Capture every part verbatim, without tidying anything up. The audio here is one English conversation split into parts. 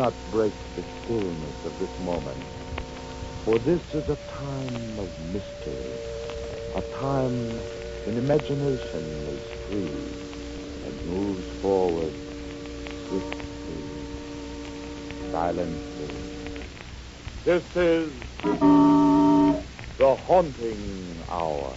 cannot break the stillness of this moment. For this is a time of mystery, a time when imagination is free and moves forward swiftly, silently. This is the Haunting Hour.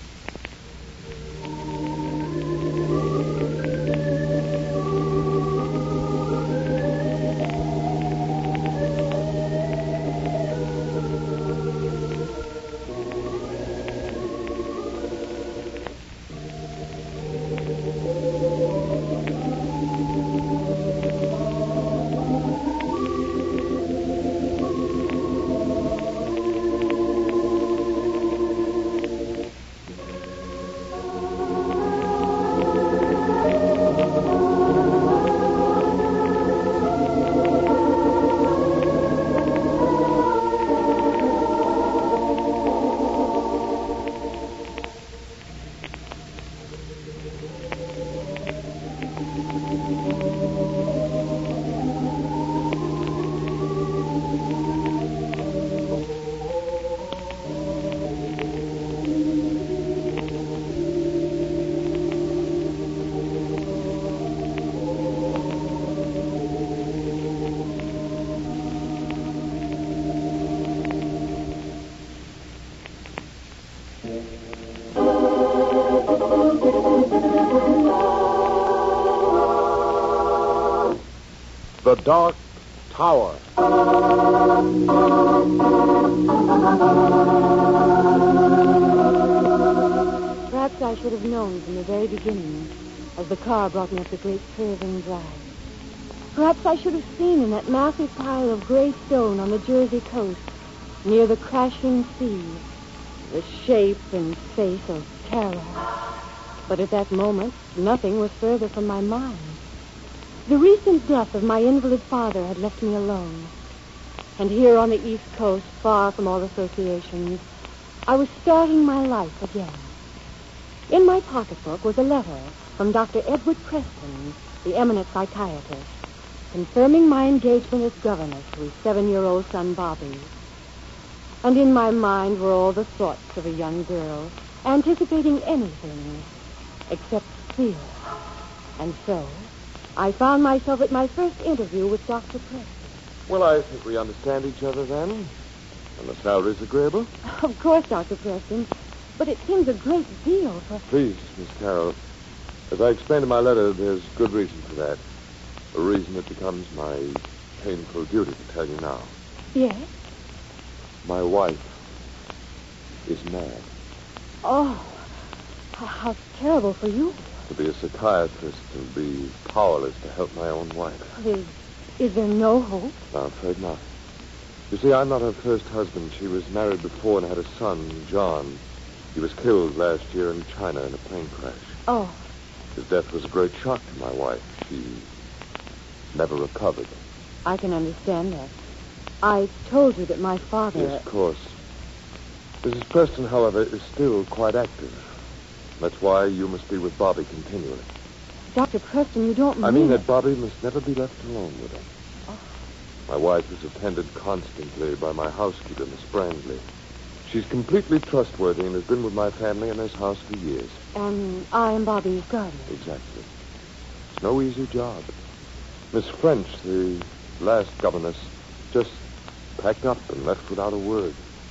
The Dark Tower. Perhaps I should have known from the very beginning, as the car brought me up the great curving drive. Perhaps I should have seen in that massive pile of gray stone on the Jersey coast, near the crashing sea, the shape and face of terror. But at that moment, nothing was further from my mind. The recent death of my invalid father had left me alone. And here on the East Coast, far from all associations, I was starting my life again. In my pocketbook was a letter from Doctor Edward Preston, the eminent psychiatrist, confirming my engagement as governess to his seven-year-old son, Bobby. And in my mind were all the thoughts of a young girl, anticipating anything except fear. And so I found myself at my first interview with Doctor Preston. Well, I think we understand each other then. And the salary's agreeable? Of course, Doctor Preston. But it seems a great deal for... Please, Miss Carroll. As I explained in my letter, there's good reason for that. A reason it becomes my painful duty to tell you now. Yes? My wife is mad. Oh, how terrible for you. To be a psychiatrist and be powerless to help my own wife. Is, is there no hope? No, I'm afraid not. You see, I'm not her first husband. She was married before and had a son, John. He was killed last year in China in a plane crash. Oh. His death was a great shock to my wife. She never recovered. I can understand that. I told you that my father... Yes, of course. Missus Preston, however, is still quite active. That's why you must be with Bobby continually. Doctor Preston, you don't mean... I mean it. that Bobby must never be left alone with her. Oh. My wife is attended constantly by my housekeeper, Miss Brandley. She's completely trustworthy and has been with my family in this house for years. And I am Bobby's guardian. Exactly. It's no easy job. Miss French, the last governess, just packed up and left without a word.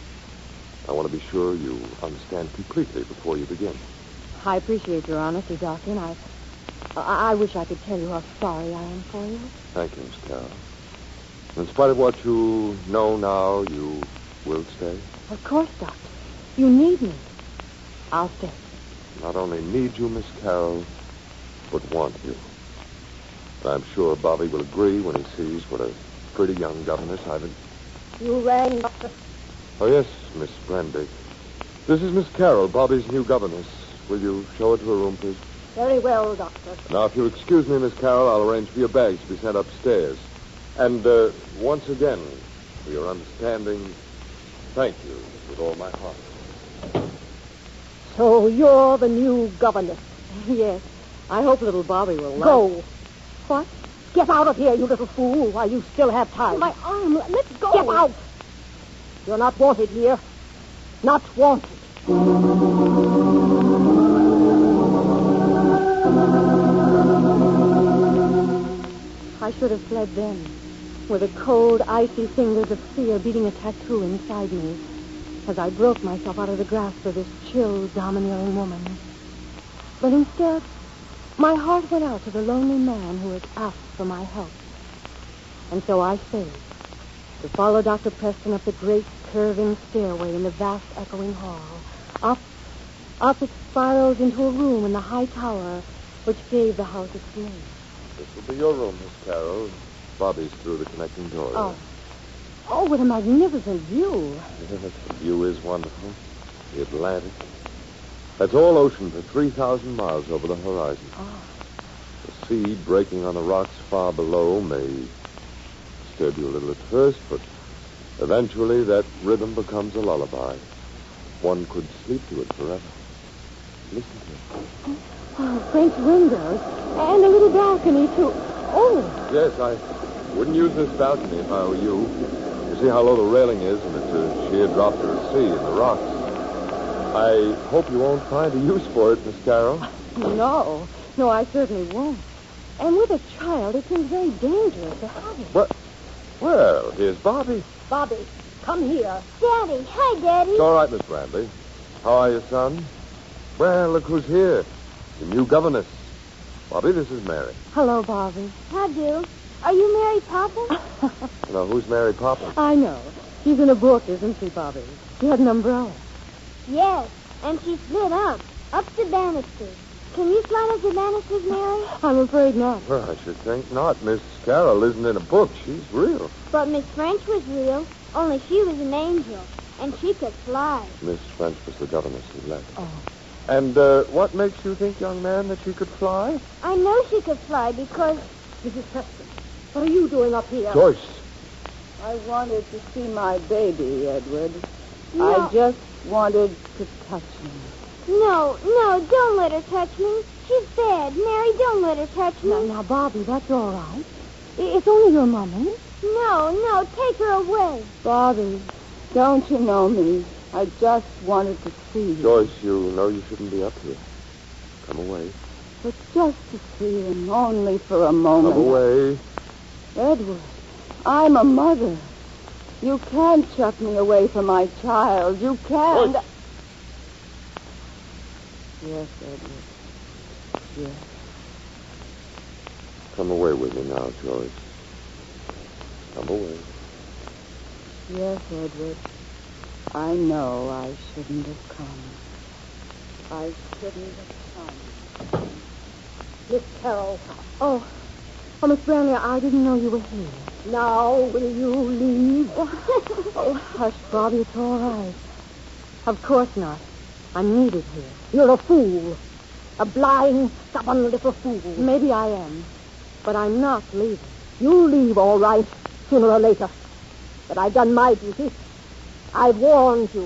I want to be sure you understand completely before you begin. I appreciate your honesty, Doctor, and I, I, I wish I could tell you how sorry I am for you. Thank you, Miss Carroll. In spite of what you know now, you will stay? Of course, Doctor. You need me. I'll stay. Not only need you, Miss Carroll, but want you. And I'm sure Bobby will agree when he sees what a pretty young governess I've been. You rang, Doctor. Oh, yes, Miss Brandy. This is Miss Carroll, Bobby's new governess. Will you show her to her room, please? Very well, Doctor. Now, if you excuse me, Miss Carroll, I'll arrange for your bags to be sent upstairs. And uh, once again, for your understanding, thank you with all my heart. So you're the new governess? Yes. I hope little Bobby will like... Go. What? Get out of here, you little fool, while you still have time. My arm. Let's go. Get out. You're not wanted here. Not wanted. I should have fled then, with the cold, icy fingers of fear beating a tattoo inside me, as I broke myself out of the grasp of this chill, domineering woman. But instead, my heart went out to the lonely man who had asked for my help. And so I stayed, to follow Doctor Preston up the great, curving stairway in the vast, echoing hall. Up, up it spirals into a room in the high tower, which gave the house its name. This will be your room, Miss Carroll. Bobby's through the connecting door. Oh. Oh, what a magnificent view. Yes, the view is wonderful. The Atlantic. That's all ocean for three thousand miles over the horizon. Oh. The sea breaking on the rocks far below may disturb you a little at first, but eventually that rhythm becomes a lullaby. One could sleep to it forever. Listen to it. Oh, French windows. And a little balcony, too. Oh. Yes, I wouldn't use this balcony if I were you. You see how low the railing is, and it's a sheer drop to the sea and the rocks. I hope you won't find a use for it, Miss Carroll. No. No, I certainly won't. And with a child, it seems very dangerous to have it. What? Well, here's Bobby. Bobby, come here. Daddy. Hi, Daddy. It's all right, Miss Bradley. How are you, son? Well, look who's here. The new governess. Bobby, this is Mary. Hello, Bobby. How do? Are you Mary Poppins? Now, who's Mary Poppins? I know. She's in a book, isn't she, Bobby? She had an umbrella. Yes, and she slid up, up the banisters. Can you slide up the banisters, Mary? I'm afraid not. Well, I should think not. Miss Carroll isn't in a book. She's real. But Miss French was real, only she was an angel, and she could fly. Miss French was the governess who left. Oh. And uh, what makes you think, young man, that she could fly? I know she could fly because... Missus Preston, what are you doing up here? Joyce. I wanted to see my baby, Edward. No. I just wanted to touch him. No, no, don't let her touch me. She's bad. Mary, don't let her touch me. Now, now, Bobby, that's all right. I- It's only your mummy. No, no, take her away. Bobby, don't you know me? I just wanted to see you. Joyce, you know you shouldn't be up here. Come away. But just to see him, only for a moment. Come away. Edward, I'm a mother. You can't chuck me away from my child. You can't. Joyce. Yes, Edward. Yes. Come away with me now, Joyce. Come away. Yes, Edward. I know I shouldn't have come. I shouldn't have come. Miss Carroll, Oh. Oh, Miss Branley, I didn't know you were here. now will you leave? Oh, hush, Bobby, it's all right. Of course not. I'm needed here. You're a fool. A blind, stubborn little fool. Maybe I am, but I'm not leaving. You'll leave, all right, sooner or later. But I've done my duty. I've warned you.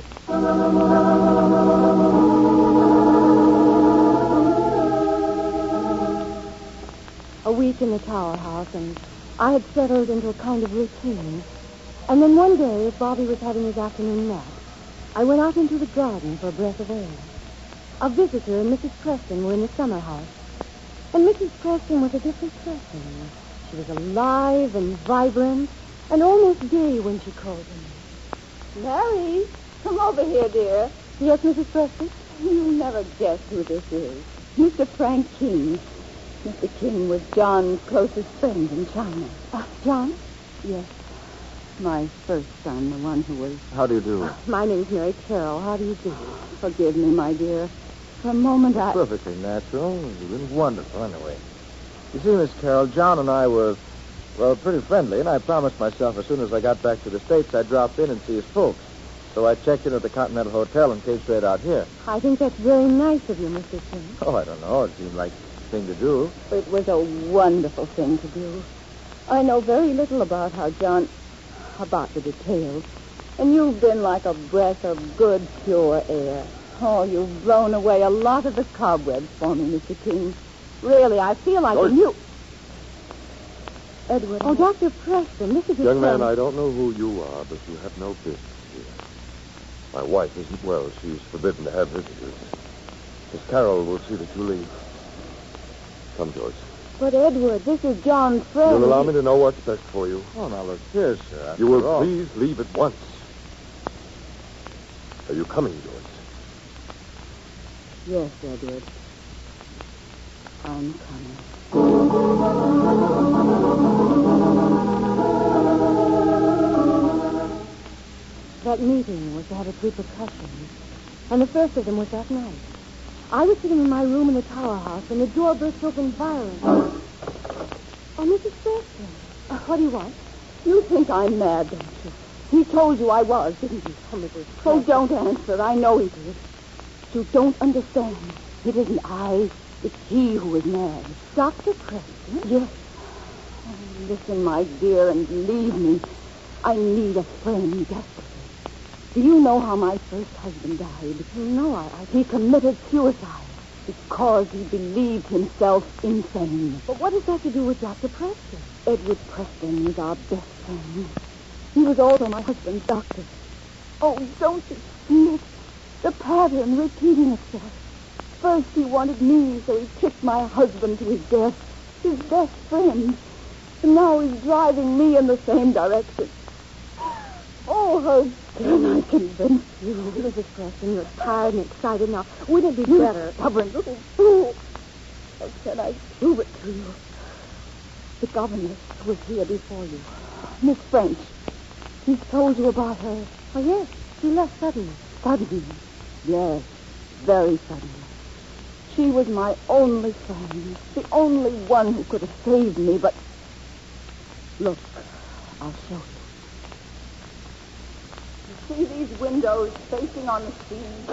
A week in the Tower House, and I had settled into a kind of routine. And then one day, as Bobby was having his afternoon nap, I went out into the garden for a breath of air. A visitor and Missus Preston were in the summer house. And Missus Preston was a different person. She was alive and vibrant and almost gay when she called me. Mary, come over here, dear. Yes, Missus Preston? You'll never guess who this is. Mister Frank King. Mister King was John's closest friend in China. Uh, John? Yes. My first son, the one who was... How do you do? My name's Mary Carroll. How do you do? Forgive me, my dear. For a moment, I... Perfectly natural. You've been wonderful, anyway. You see, Miss Carroll, John and I were, well, pretty friendly, and I promised myself as soon as I got back to the States I'd drop in and see his folks. So I checked in at the Continental Hotel and came straight out here. I think that's very nice of you, Mister King. Oh, I don't know. It seemed like the thing to do. It was a wonderful thing to do. I know very little about how John... about the details. And you've been like a breath of good, pure air. Oh, you've blown away a lot of the cobwebs for me, Mister King. Really, I feel like Joyce. a new... Edward. Oh, Doctor Preston, this is your Young man, friend. I don't know who you are, but you have no business here. My wife isn't well. She's forbidden to have visitors. Miss Carroll will see that you leave. Come, Joyce. But, Edward, this is John's friend. You'll allow me to know what's best for you. Oh, now look here, sir. You will After all- please leave at once. Are you coming, Joyce? Yes, Edward. I'm coming. That meeting was to have its repercussions, and the first of them was that night. I was sitting in my room in the tower house, and the door burst open violently. Oh, Missus Preston, uh, what do you want? You think I'm mad, don't you? He told you I was, didn't he? Oh, Missus Oh, Preston. don't answer. I know he did. You don't understand. It isn't I. It's he who is mad. Doctor Preston? Yes. Oh, listen, my dear, and believe me. I need a friend desperately. Do you know how my first husband died? No, I, I... He committed suicide because he believed himself insane. But what does that have to do with Doctor Preston? Edward Preston is our best friend. He was also my husband's doctor. Oh, don't you see it? The pattern repeating itself. First he wanted me, so he kicked my husband to his death, his best friend. And now he's driving me in the same direction. Oh, how can I convince you? Missus Preston, you're tired and excited now. Wouldn't it be You better? stubborn little fool. How can I prove it to you? The governess was here before you. Miss French. He's told you about her. Oh, yes. She left suddenly. Suddenly. Yes, very suddenly. She was my only friend, the only one who could have saved me, but... Look, I'll show you. You see these windows facing on the sea?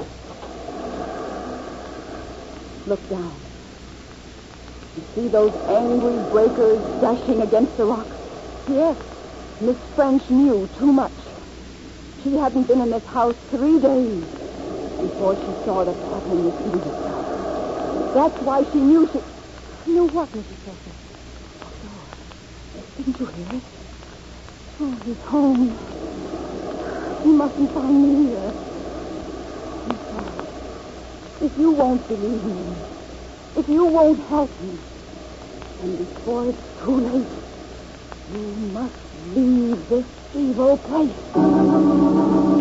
Look down. You see those angry breakers dashing against the rocks? Yes, Miss French knew too much. She hadn't been in this house three days before she saw the pattern repeating itself. That's why she knew she... You know what, Missus Preston? Didn't you hear it? Oh, he's home. He mustn't find me here. I'm sorry. If you won't believe me, if you won't help me, and before it's too late, you must leave this evil place.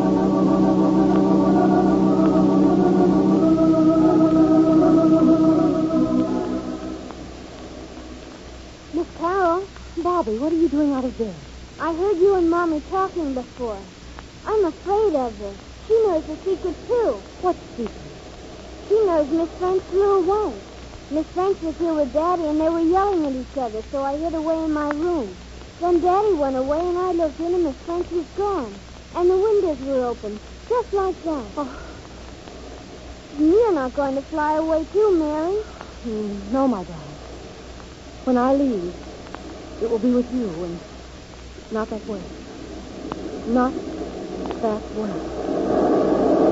Miss Carroll, Bobby, what are you doing out of bed? I heard you and Mommy talking before. I'm afraid of her. She knows the secret, too. What secret? She knows Miss French flew away. Miss French was here with Daddy, and they were yelling at each other, so I hid away in my room. Then Daddy went away, and I looked in, and Miss French was gone. And the windows were open, just like that. Oh. You're not going to fly away, too, Mary. Mm, no, my darling. When I leave, it will be with you, and not that way. Not that way.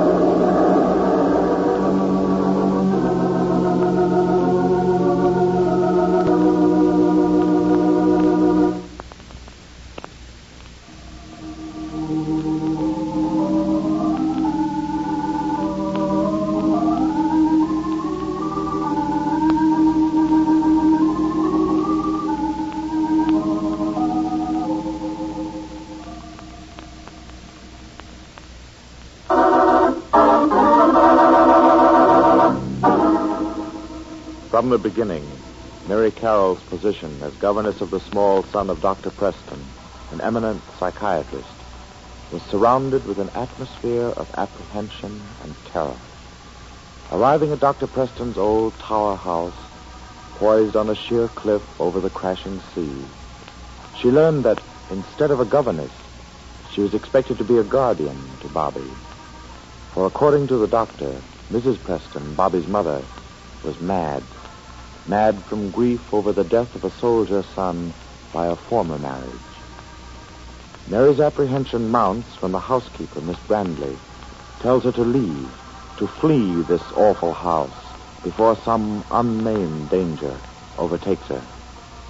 From the beginning, Mary Carroll's position as governess of the small son of Doctor Preston, an eminent psychiatrist, was surrounded with an atmosphere of apprehension and terror. Arriving at Doctor Preston's old tower house, poised on a sheer cliff over the crashing sea, she learned that instead of a governess, she was expected to be a guardian to Bobby. For according to the doctor, Missus Preston, Bobby's mother, was mad. Mad from grief over the death of a soldier son by a former marriage. Mary's apprehension mounts when the housekeeper, Miss Brandley, tells her to leave, to flee this awful house before some unnamed danger overtakes her.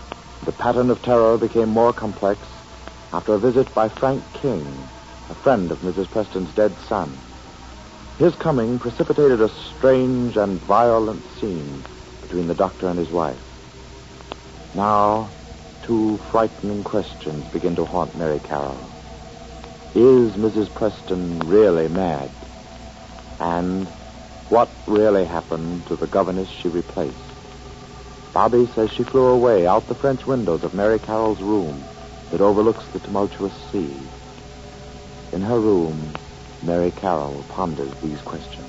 The pattern of terror became more complex after a visit by Frank King, a friend of Missus Preston's dead son. His coming precipitated a strange and violent scene between the doctor and his wife. Now, two frightening questions begin to haunt Mary Carroll. Is Missus Preston really mad? And what really happened to the governess she replaced? Bobby says she flew away out the French windows of Mary Carroll's room that overlooks the tumultuous sea. In her room, Mary Carroll ponders these questions.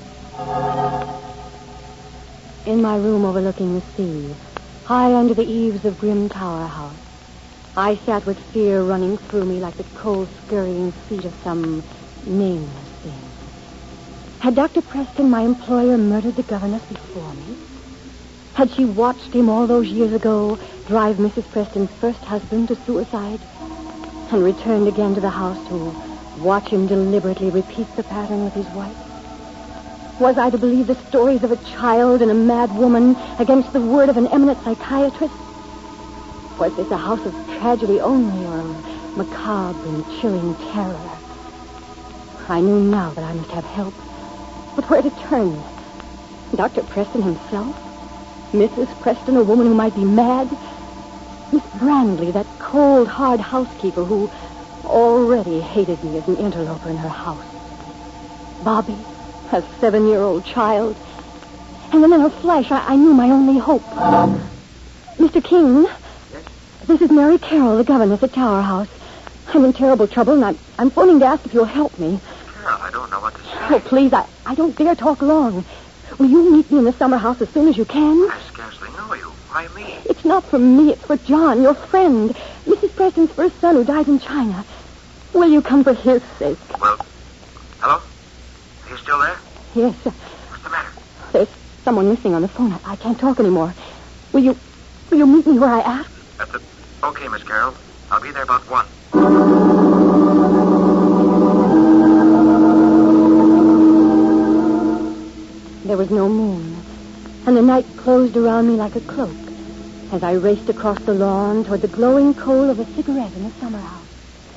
In my room overlooking the sea, high under the eaves of grim Tower House, I sat with fear running through me like the cold, scurrying feet of some nameless thing. Had Doctor Preston, my employer, murdered the governess before me? Had she watched him all those years ago drive Missus Preston's first husband to suicide and returned again to the house to watch him deliberately repeat the pattern with his wife? Was I to believe the stories of a child and a mad woman against the word of an eminent psychiatrist? Was this a house of tragedy only or of macabre and chilling terror? I knew now that I must have help. But where to turn? Doctor Preston himself? Missus Preston, a woman who might be mad? Miss Brandley, that cold, hard housekeeper who already hated me as an interloper in her house. Bobby, a seven-year-old child. And then in a flash, I, I knew my only hope. Mister King? Yes? This is Mary Carroll, the governess at Tower House. I'm in terrible trouble, and I'm, I'm phoning to ask if you'll help me. Carol, I don't know what to say. Oh, please, I, I don't dare talk long. Will you meet me in the summer house as soon as you can? I scarcely know you. Why me? It's not for me, it's for John, your friend. Missus Preston's first son who died in China. Will you come for his sake? Well, hello? Are you still there? Yes. uh, What's the matter? There's someone listening on the phone. I, I can't talk anymore. Will you, will you meet me where I asked? At the... Okay, Miss Carroll. I'll be there about one. There was no moon, and the night closed around me like a cloak as I raced across the lawn toward the glowing coal of a cigarette in the summer house.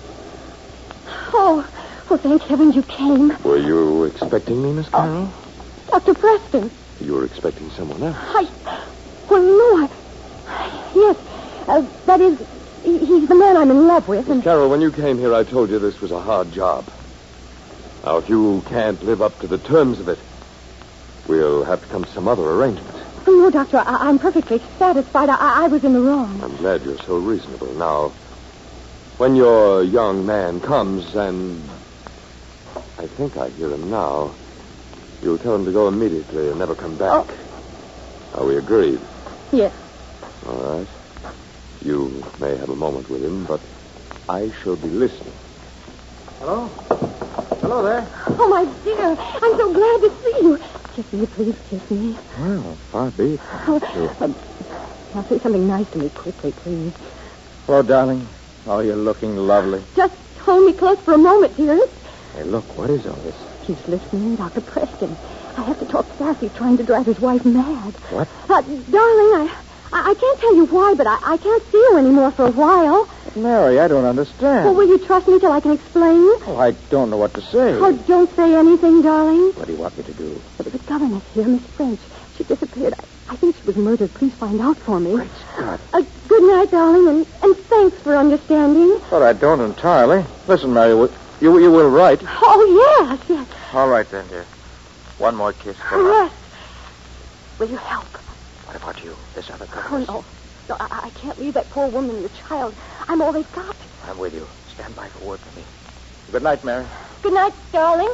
Oh, oh, thank heavens you came. Were you expecting me, Miss Carroll? Doctor Preston. You were expecting someone else. I... Well, no, I... Yes, uh, that is... he- He's the man I'm in love with, and... Carroll, when you came here, I told you this was a hard job. Now, if you can't live up to the terms of it, we'll have to come to some other arrangement. Oh, no, Doctor, I- I'm perfectly satisfied. I-, I was in the wrong. I'm glad you're so reasonable. Now, when your young man comes and... I think I hear him now. You'll tell him to go immediately and never come back. Oh. Are we agreed? Yes. All right. You may have a moment with him, but I shall be listening. Hello? Hello there. Oh, my dear, I'm so glad to see you. Kiss me, please, kiss me. Well, far be it. Oh, um, now say something nice to me quickly, please. Hello, darling. Oh, you're looking lovely. Just hold me close for a moment, dearest. Hey, look, what is all this? He's listening, Doctor Preston. I have to talk fast. He's trying to drive his wife mad. What? Uh, darling, I, I I can't tell you why, but I, I can't see her anymore for a while. Mary, I don't understand. Well, will you trust me till I can explain? Oh, I don't know what to say. Oh, don't say anything, darling. What do you want me to do? There was a governess here, Miss French. She disappeared. I, I think she was murdered. Please find out for me. Great Scott. Uh, good night, darling, and, and thanks for understanding. Well, I don't entirely. Listen, Mary, you, you, you will write. Oh, yes, yes. All right, then, dear. One more kiss for her. Yes. Will you help? What about you, this other Oh, girl? no. No, I, I can't leave that poor woman and the child. I'm all they've got. I'm with you. Stand by for word for me. Good night, Mary. Good night, darling.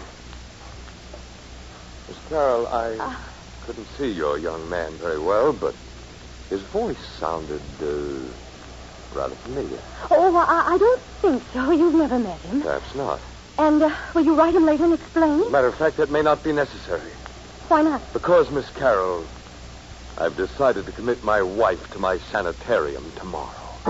Miss Carroll, I Uh. couldn't see your young man very well, but his voice sounded uh, rather familiar. Oh, I, I don't think so. You've never met him. Perhaps not. And uh, will you write him later and explain? As a matter of fact, that may not be necessary. Why not? Because, Miss Carroll, I've decided to commit my wife to my sanitarium tomorrow.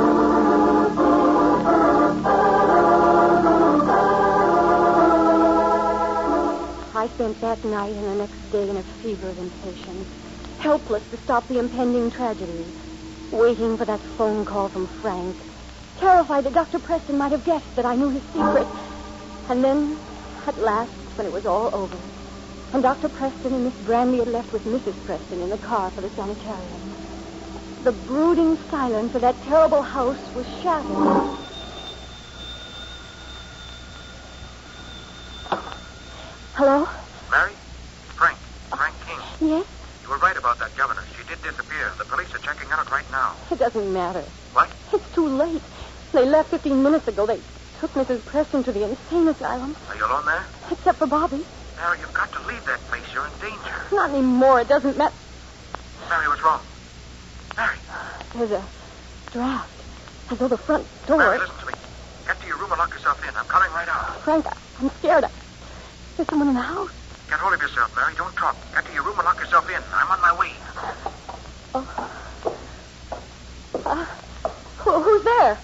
I spent that night and the next day in a fever of impatience, helpless to stop the impending tragedy. waiting for that phone call from Frank, terrified that Doctor Preston might have guessed that I knew his secret. And then, at last, when it was all over, and Doctor Preston and Miss Brandy had left with Missus Preston in the car for the sanitarium, the brooding silence of that terrible house was shattered. Hello? Mary? Frank. Frank King. Yes? You were right about that governor. She did disappear. The police are checking on it right now. It doesn't matter. What? It's too late. They left fifteen minutes ago. They took Missus Preston to the insane asylum. Are you alone there? Except for Bobby. Mary, you've got to leave that place. You're in danger. Not anymore. It doesn't matter. Mary, what's wrong? Mary. There's a draft. As though the front door... Mary, listen to me. Get to your room and lock yourself in. I'm coming right out. Frank, I'm scared. There's someone in the house. Get hold of yourself, Mary. Don't talk. Get to your room and lock yourself in. I'm on my way. Oh. Uh, who, who's there?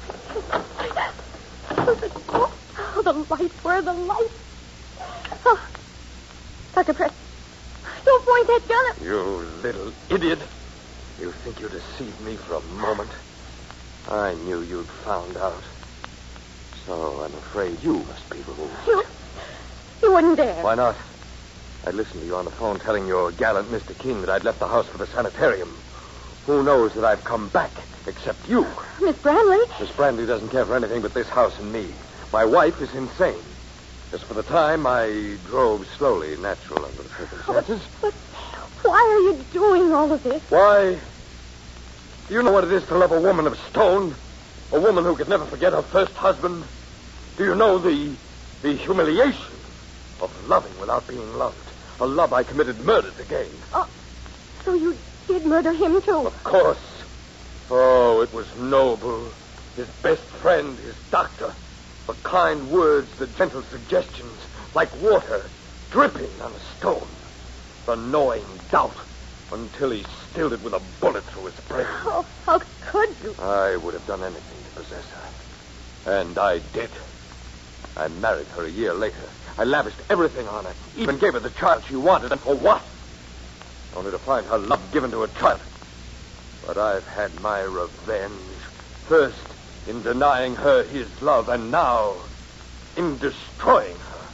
Oh, oh, the lights. Where are the lights? Oh, Doctor Preston, don't point that gun at... You little idiot. You think you deceived me for a moment? I knew you'd found out. So I'm afraid you must be removed. You... You wouldn't dare. Why not? I listened to you on the phone telling your gallant Mister King that I'd left the house for the sanitarium. Who knows that I've come back, except you? Miss Brantley? Miss Brantley doesn't care for anything but this house and me. My wife is insane. Just for the time, I drove slowly, natural under the circumstances. But, but why are you doing all of this? Why? Do you know what it is to love a woman of stone? A woman who could never forget her first husband? Do you know the the humiliation of loving without being loved? A love I committed murder to gain. Oh, so you did murder him, too? Of course. Oh, it was noble. His best friend, his doctor. The kind words, the gentle suggestions, like water dripping on a stone. The gnawing doubt until he stilled it with a bullet through his brain. Oh, how could you? I would have done anything to possess her. And I did. I married her a year later. I lavished everything on her, even gave her the child she wanted, and for what? Only to find her love given to a child. But I've had my revenge. First, in denying her his love, and now, in destroying her.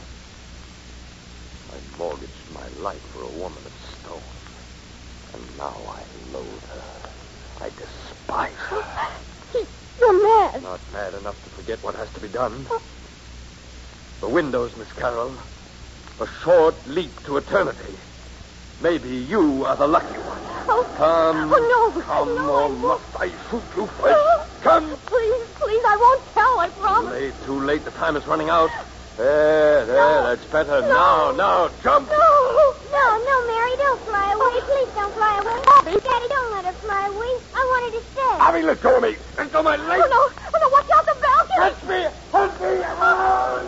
I mortgaged my life for a woman of stone. And now I loathe her. I despise her. You're mad. Not mad enough to forget what has to be done. The windows, Miss Carroll. A short leap to eternity. Maybe you are the lucky one. Oh, Come. oh no. Come, no, or I must I shoot you first? Come. Please, please, I won't tell, I Too promise. late, too late. The time is running out. There, there, No. that's better. No. Now, now, jump. No. No, no, Mary, don't fly away. Please don't fly away. Bobby. Daddy, don't let her fly away. I want her to stay. Abby, let go of me. Let go of my Oh, leg. no. Oh, no, watch out, the balcony. Catch me. Hold me. Ah.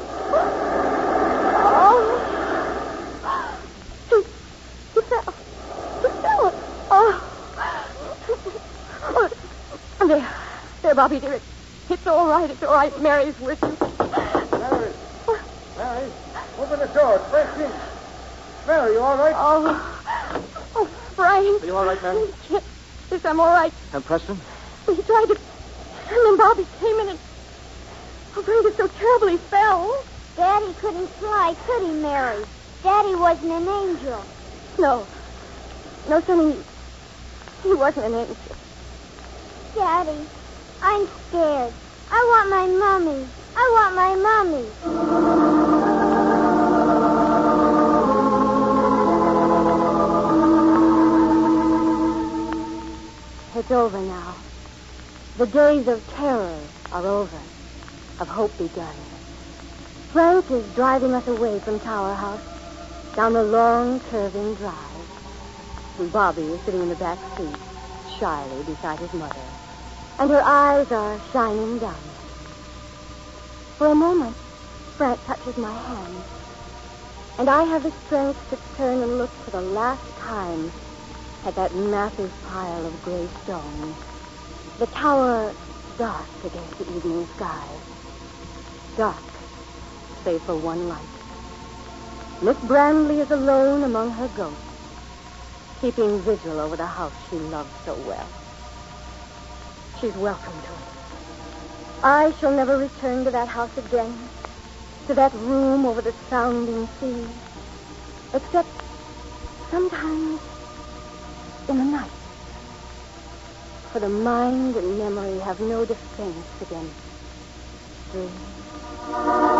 Oh. He, he fell. He fell. Oh. oh. There. There, Bobby, dear. It, it's all right. It's all right. Mary's with you. Mary. Mary, open the door. It's Frank King. Mary, you all right? Oh. Oh, Frank. Are you all right, Mary? Yes, yes, I'm all right. And Preston? He tried to... And then Bobby came in and... Oh, Frank, it so terribly fell. Daddy couldn't fly, could he, Mary? Daddy wasn't an angel. No. No, Sonny. He wasn't an angel. Daddy, I'm scared. I want my mommy. I want my mommy. It's over now. The days of terror are over. Of hope begun. Frank is driving us away from Tower House down the long, curving drive. And Bobby is sitting in the back seat, shyly beside his mother. And her eyes are shining down. For a moment, Frank touches my hand. And I have the strength to turn and look for the last time at that massive pile of gray stone. The tower dark against the evening sky. Dark, save for one light. Miss Brantley is alone among her ghosts, keeping vigil over the house she loved so well. she's welcome to it. I shall never return to that house again, to that room over the sounding sea, except sometimes in the night. For the mind and memory have no defense against dreams.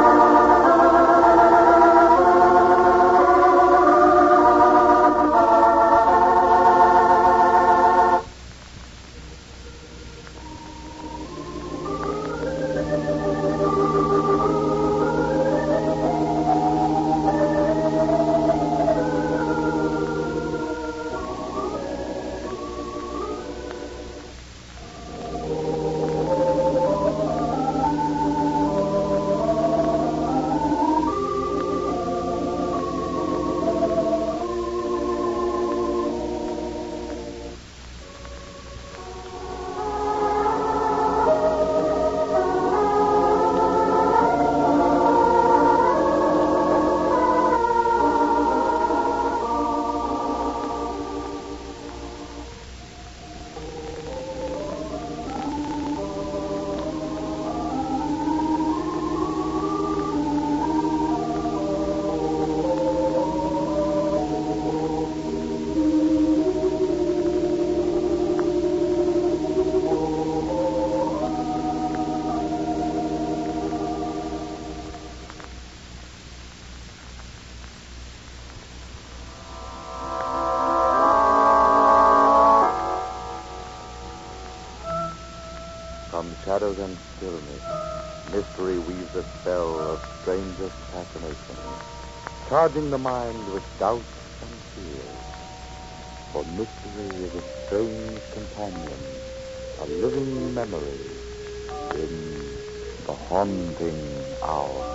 From shadows and stillness, mystery weaves a spell of strangest fascination, charging the mind with doubt and fear. For mystery is a strange companion, a living memory in the haunting hour.